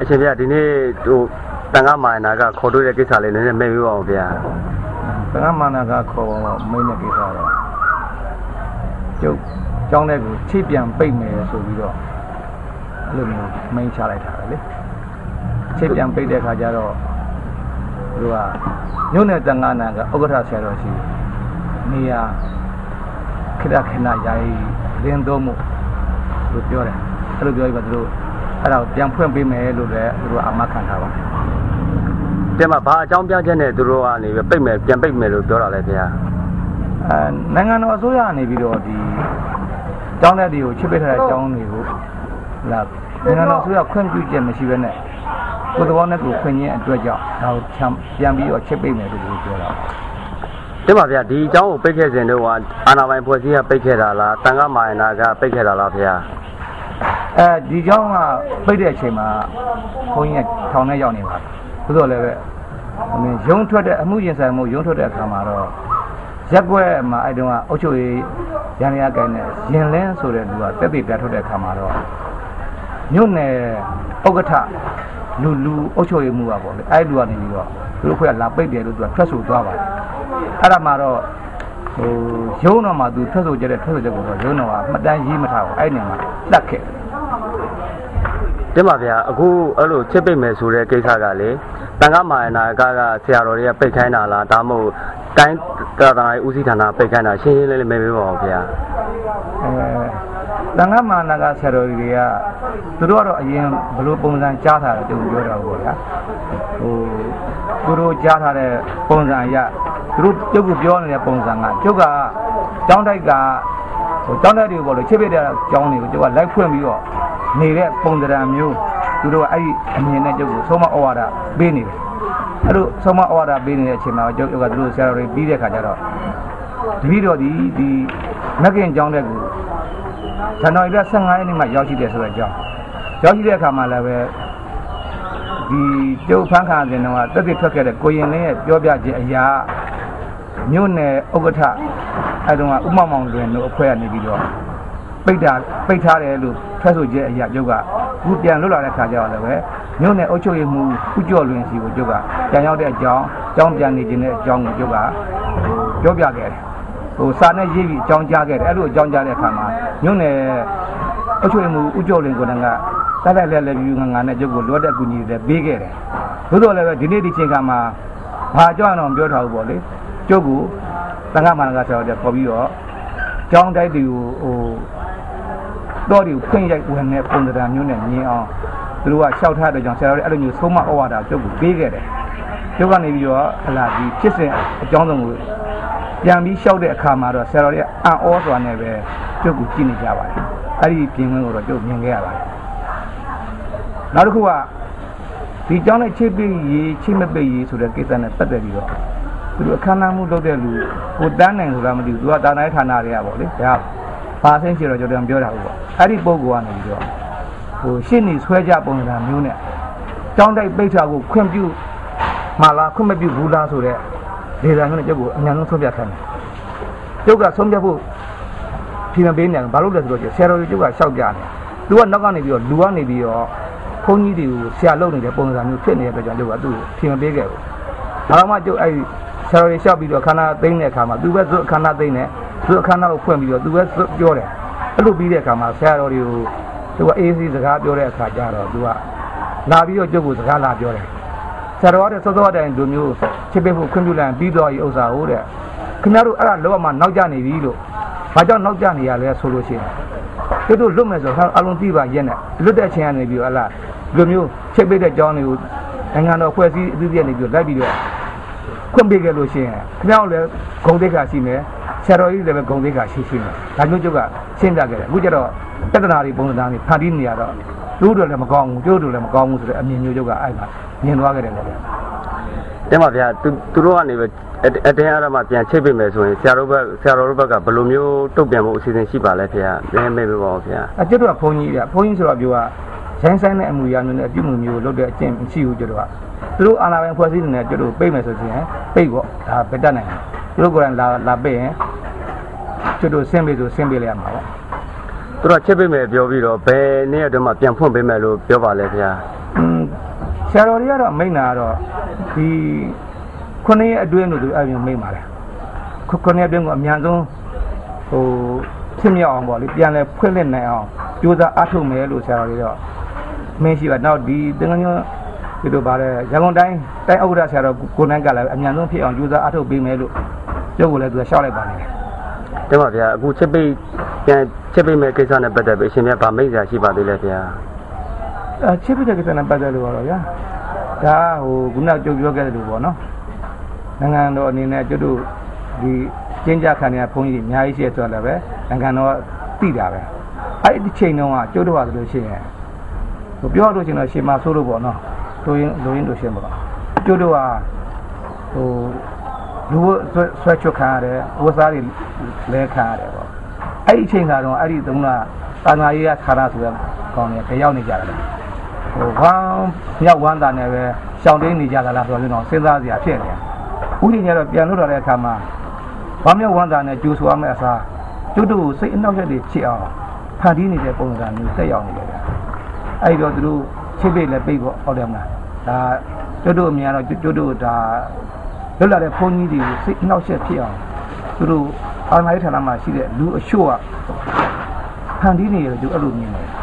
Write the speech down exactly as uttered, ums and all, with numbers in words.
အရှင်ဗျာဒီနေ့ဟိုတန်ခါမာနာကခေါ်တွေ့တဲ့ကိစ္စလေးနည်းနည်းမေးပြပါဦးဗျာတန်ခါမာနာကခေါ်မင်းတဲ့ကိစ္စတော့ကျုပ်ကျောင်းထဲကိုချိတ်ပြန်ပိတ်မယ်ဆိုပြီးတော့အဲ့လိုမျိုးမိန့်ချလိုက်တာလေချိတ်ပြန်ပိတ်တဲ့ခါကျတော့သူကညုံနဲ့တန်ခါနာကဥက္ကဋ္ဌဆရာတော်ရှိနေရာခရခဏယာယီလင်းသုံးမှုလို့ပြောတယ်အဲ့လိုပြောပြီးပါသူတို့အဲ့ဒါကိုပြန်ဖွင့်ပေးမယ်လို့လည်းသူတို့အာမခံထားပါတယ်တဲ့မှာဘာအကြောင်းပြချက်နဲ့သူတို့ကနေပိတ်မယ်ပြန်ပိတ်မယ်လို့ပြောတာလဲခင်ဗျာအဲနိုင်ငံတော်အစိုးရကနေပြီးတော့ဒီကျောင်းတဲ့တွေကိုချစ်ပိတ်ထားတဲ့ကျောင်းတွေကိုလာနိုင်ငံတော်အစိုးရခွင့်ပြုချက်မရှိဘဲနဲ့ကိုယ်တော်နဲ့ကိုခွင့်ရင်းအတွက်ကြောင့်ဒါကိုပြန်ပြီးတော့ချစ်ပိတ်မယ်လို့ပြောတာတဲ့ပါဗျာဒီအကြောင်းကိုပိတ်ခဲ့စဉ်တော့အာဏာပိုင်ဖွဲ့စည်းကပိတ်ခဲ့တာလားတန်ခါမာနာကပိတ်ခဲ့တာလားဗျာအဲဒီကျောင်းကပိတ်တဲ့အချိန်မှာဘုန်းကြီးထောင်ထဲရောက်နေပါတယ်သို့တော်လည်းပဲအမင်းရုံးထွက်တဲ့အမှုရင်ဆိုင်မှုရုံးထွက်တဲ့အခါမှာတော့ရက်ွက်မှာအဲ့တုန်းကအုတ်ချုပ်ရေးရန်ရကိုင်းနဲ့ရင်လင်းဆိုတဲ့လူကတက်ပြီးပြထွက်တဲ့အခါမှာတော့မြို့နယ်ဥက္ကဋ္ဌလူလူအုတ်ချုပ်ရေးမှုပါပေါ့လေအဲ့လူကနေပြီးတော့သူတို့ခွဲလာပိတ်တယ်လို့သူကထွက်ဆိုသွားပါတယ်အဲ့ဒါမှတော့ဟိုရုံးတော်မှာသူထွက်ဆိုကြတဲ့ထွက်ဆိုချက်ကိုတော့ရုံးတော်ကမှတ်တမ်းရေးမထားဘူးအဲ့နေမှာတတ်ခဲ့တင်ပါဗျာအခုအဲ့လိုချစ်ပိတ်မယ်ဆိုတဲ့ကိစ္စကလေတန်ခါမာနာကကဆရာတော်တွေကပိတ်ခိုင်းတာလားဒါမှမဟုတ်တိုင်းတာတာရေးဦးစီးဌာနပိတ်ခိုင်းတာရှင်းရှင်းလေးလေးမေးပေးပါဦးဗျာအဲတန်ခါမာနာကဆရာတော်တွေကသူတို့ကတော့အရင်ဘယ်လိုပုံစံကြားထားတယ်သူပြောတာပေါ့ဗျာဟိုသူတို့ကြားထားတဲ့ပုံစံအရသူတို့ကျုပ်ကပြောနေတဲ့ပုံစံကကျုပ်ကကျောင်းတိုက်ကဟိုကျောင်းတိုက်တွေပေါ့လေချစ်ပိတ်တဲ့ကျောင်းတွေကိုကျုပ်ကလိုက်ဖွင့်ပြီးတော့နေတဲ့ပုံစံမျိုးသူတို့ကအဲ့ဒီအမြင်နဲ့ကျုပ်ကိုဆုံးမဩဝါဒပေးနေတယ်အဲ့လိုဆုံးမဩဝါဒပေးနေတဲ့အချိန်မှာကျုပ်ကသူတို့ဆရာတော်တွေပြီးတဲ့ခါကျတော့တပည့်တော်ဒီဒီမက်ကင်ကျောင်းတဲ့ကိုဇန်နဝါရီလဆယ့်ငါးရက်နေ့မှရောက်ရှိတယ်ဆိုတဲ့အကြောင်းရောက်ရှိတဲ့အခါမှာလည်းပဲဒီကျုပ်ဖန်ခါစဉ်တော့တက်တက်ထွက်ခဲ့တဲ့ကိုရင်လင်းရဲ့ပြောပြခြင်းအရာမြို့နယ်ဥက္ကဋ္ဌအဲ့တုန်းကဥမမောင်လွင်တို့အဖွဲ့ကနေပြီးတော့ပိတ်တာပိတ်ထားတယ်လို့ထွက်ဆိုချက်အရာကျုပ်ကအခုပြန်လွတ်လာတဲ့ခါကျတော့လည်းပဲမြို့နယ်အုပ်ချုပ်ရေးမှူးဦးကျော်လွင်စီကိုကျုပ်ကပြန်ရောက်တဲ့အကြောင်းအကြောင်းပြန်နေခြင်းတဲ့အကြောင်းကိုကျုပ်ကပြောပြခဲ့တယ်ဟိုစာနဲ့ရေးပြီးအကြောင်းကြားခဲ့တယ်အဲ့လိုအကြောင်းကြားတဲ့အခါမှာမြို့နယ်အုပ်ချုပ်ရေးမှူးဦးကျော်လွင်ကိုတန်းကတက်တက်လဲလဲပြီးငါငါနဲ့ကျုပ်ကိုလိုတဲ့အကူအညီတွေပေးခဲ့တယ်သို့တော်လည်းပဲဒီနေ့ဒီချိန်ခါမှာဘာအကြောင်းအောင်ပြောထားဘူးပေါ့လေကျုပ်ကိုတန်ခါမာနကဆရာတော်ခေါ်ပြီးတော့ကျောင်းတိုက်တွေကိုဟိုတော်တွေကိုဖွင့်ရိုက်ဝင်တဲ့ပုံစံမျိုးနဲ့မြင်အောင်သူတို့ကရှောက်ထားတဲ့ကြောင့်ဆရာတော်တွေအဲ့လိုမျိုးဆုံးမဩဝါဒကျုပ်ကိုပေးခဲ့တယ်ကျုပ်ကနေပြီးတော့ဟလာဒီဖြစ်စဉ်အကြောင်းစုံကိုပြန်ပြီးရှောက်တဲ့အခါမှာတော့ဆရာတော်တွေအံ့ဩစွာနဲ့ပဲကျုပ်ကိုကြည့်နေကြပါတယ်အဲ့ဒီပြင်ဝင်ကိုတော့ကျုပ်မြင်ခဲ့ရပါတယ်နောက်တစ်ခုကဒီကျောင်းနဲ့ချိတ်ပိတ်ရေးချိတ်မပိတ်ရေးဆိုတဲ့ကိစ္စနဲ့ပတ်သက်ပြီးတော့သူတို့အခမ်းအနားမှုလုပ်တဲ့လူကိုတန်းနိုင်ဆိုတာမသိဘူးသူကတာနိုင်ဌာနတွေကပေါ့လေဒါဘာဆင်းရှိတော့ကျွန်တော်ပြောတာဟုတ်ပေါ့အဲ့ဒီပုံကနေပြီးတော့ဟိုရှင်းနေဆွဲကြပုံစံမျိုးနဲ့ကျောင်းတိုက်ပိတ်ထားကိုခွင့်ပြုမှလားခွင့်မပြုဘူးလားဆိုတဲ့ဒေတာမျိုးနဲ့ကျုပ်ကိုအများဆုံးဆုံးဖြတ်ခိုင်းတယ်ကျုပ်ကဆုံးဖြတ်ဖို့ဖြေမပေးနိုင်ဘာလို့လဲဆိုတော့ဆရာတော်ကြီးကျုပ်ကရှောက်ကြတယ်သူကနောက်ကနေပြီးတော့လူကနေပြီးတော့ဘုန်းကြီးတွေကိုဆရာလုပ်နေတဲ့ပုံစံမျိုးဖြစ်နေတဲ့အတွက်ကြောင့်ကျုပ်ကသူ့ကိုဖြေမပေးခဲ့ဘူးဒါမှမဟုတ်ကျုပ်အဲ့ဆရာတော်ကြီးရှောက်ပြီးတော့ခန္ဓာသိမ့်တဲ့အခါမှာသူပဲသူ့ခန္ဓာသိမ့်တယ်သူ့အခမ်းအနားကိုဖွင့်ပြီးတော့သူပဲပြောတယ်အဲ့လိုပြီးတဲ့အခါမှာဆရာတော်တွေကိုသူကအေးအေးစကားပြောတဲ့အခါကျတော့သူကလာပြီးတော့ကျုပ်ကိုစကားလာပြောတယ်ဆရာတော်ကစောစောတိုင်လူမျိုးချစ်ပေးဖို့ခွင့်ပြုလိုက်ပြီးတော့ဒီဥစ္စာဟုတ်တဲ့ခင်ဗျားတို့အဲ့ဒါလောကမှာနောက်ကျနေပြီလို့ဘာကြောင့်နောက်ကျနေရလဲဆိုလို့ရှိရင်တို့တို့လွတ်မယ်ဆိုတော့အလုံးကြည့်ပါရက်နဲ့လွတ်တဲ့ချင်းကနေပြီးတော့ဟလာလူမျိုးချစ်ပေးတဲ့ကြောင်းတွေကိုနိုင်ငံတော်ဖွဲ့စည်းအသီးသီးနေပြီးတော့လိုက်ပြီးတော့ခွင့်ပေးခဲ့လို့ရှိရင်ခင်ဗျားတို့လည်းဂုဏ်သိက္ခာရှိမယ်ဆရာတော်ကြီးလည်းပဲဂုဏ်သိက္ခာရှိရှိမယ်ဒါမျိုးကျုပ်ကရှင်းပြခဲ့တယ်အခုကျတော့တက္ကနာတွေပုံစံတွေဖန်တီးနေရတော့သူတို့လည်းမကောင်းဘူးကျိုးတို့လည်းမကောင်းဘူးဆိုတဲ့အမြင်မျိုးကျုပ်ကအဲ့မှာမြင်သွားခဲ့တယ်လေတင်ပါဗျာသူသူတို့ကနေပဲအတင်းအားမှပြန်ချိတ်ပေးမယ်ဆိုရင်ဆရာတော်ဘက်ဆရာတော်တို့ဘက်ကဘယ်လိုမျိုးတုတ်ပြန်ဖို့အစီအစဉ်ရှိပါလဲခင်ဗျာနည်းမေးပေးပါဦးခင်ဗျာအကျတော့ဘုန်းကြီးကဘုန်းကြီးဆိုတော့ပြောကရိုင်းဆိုင်တဲ့အမှုရာမျိုးနဲ့အပြုမှုမျိုးလုပ်တဲ့အကျင့်မရှိဘူးကျတော့သူတို့အာဏာပိုင်ဖွဲ့စည်းနေတဲ့ကျတို့ပိတ်မယ်ဆိုရင်ပိတ်ပေါ့ဒါပဲတတ်နိုင်တယ်သူတို့ကိုယ်တိုင်လာလာပိတ်ရင်ကျတို့ဆင်းပေးဆိုဆင်းပေးလိုက်ရမှာပေါ့သူတို့ချစ်ပေးမယ်ပြောပြီးတော့ဘယ်နေ့အတွင်းမှာပြန်ဖွင့်ပေးမယ်လို့ပြောပါလဲခင်ဗျာอืมဆရာတော်တွေကတော့မိန့်တာတော့ဒီခုနှစ်ရက်အတွင်းလို့သူအပြင်မိန့်ပါလေခုခုနှစ်ရက်အတွင်းကအများဆုံးဟိုဖြစ်မြောက်အောင်ပေါ့လေပြန်လဲဖွင့်လှစ်နိုင်အောင်ကြိုးစားအားထုတ်မယ်လို့ဆရာတော်တွေတော့မင်းရှိပါနောက်ဒီသင်္ကန်းကျော်ဒီလိုပါလေရန်ကုန်တိုင်းတိုင်းဥက္ကဋ္ဌဆရာတော်ကိုနိုင်ကလည်းအများဆုံးဖြစ်အောင်ကြိုးစားအားထုတ်ပေးမယ်လို့ပြောကိုလည်းသူကရှောက်လိုက်ပါနေတယ်တင်ပါဗျာအခုချစ်ပိတ်ပြန်ချစ်ပိတ်မဲ့ကိစ္စနဲ့ပတ်သက်ပြီးအရှင်မြတ်ဗာမိတ်စရာရှိပါသေးလဲဗျာအဲချစ်ပိတ်တဲ့ကိစ္စနဲ့ပတ်သက်လို့တော့ဗျာဒါဟိုခုနကကြုံပြောခဲ့တယ်လို့ပေါ့နော်နိုင်ငံတော်အနေနဲ့ကျွတ်တို့ဒီကျင်းကြခံရဘုန်းကြီးအများကြီးရှိရဆိုတော့လည်းပဲနိုင်ငံတော်သိတာပဲအဲ့ဒီချိန်တုန်းကကျွတ်တို့ပါလို့ရှိရင်ဟိုပြောလို့ရှိရင်တော့ရှင်မဆိုးလို့ပေါ့နော်တို့ရင်လူရင်းတို့ရှင်ပေါ့ကျွတ်တို့ကဟိုလူဆွဲချွတ်ခံရတယ်ဝတ်စားတွေလဲခံရတယ်ပေါ့အဲ့ဒီအချိန်ကတော့အဲ့ဒီသုံးကတာနာရေးကခါရဆိုရကောင်းတယ်ကြရောက်နေကြတယ်ဟိုဝမ်းမြောက်ဝမ်းသာနဲ့ပဲရှောင်းတင်းနေကြတာလားဆိုတော့စဉ်းစားစရာဖြစ်နေဥပဒေကတော့ပြန်လို့တော့တဲ့အခါမှာဝမ်းမြောက်ဝမ်းသာနဲ့ကြိုးဆိုရမယ့်အစားကျွတ်တို့စိတ်အနှောက်အယှက်တွေဖြစ်အောင်ဖန်တီးနေတဲ့ပုံစံမျိုးတက်ရောက်နေတယ်ဗျအဲ့တော့သူတို့ချစ်ပိတ်လည်းပိတ်ပေါ့ဟုတ်တယ်မလားဒါကျွတ်တို့အများတော့ကျွတ်တို့ဒါလွတ်လာတဲ့ဘုန်းကြီးတွေစိတ်အနှောက်အယှက်ဖြစ်အောင်သူတို့အာဏာရေးဌာနမှာရှိတဲ့လူအချို့ကဖန်တီးနေတယ်သူအဲ့လိုမြင်တယ်